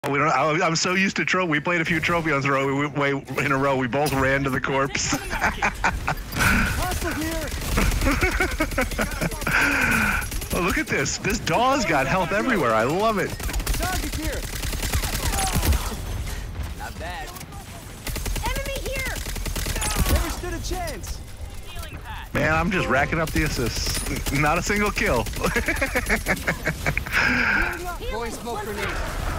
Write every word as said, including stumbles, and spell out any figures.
We don't. I, I'm so used to trophy. We played a few trophy on the row. We went in a row. We both ran to the corpse. Oh, look at this. This dog's got health everywhere. I love it. Target here. Not bad. Enemy here. Never stood a chance. Man, I'm just racking up the assists. Not a single kill. Throwing smoke grenade.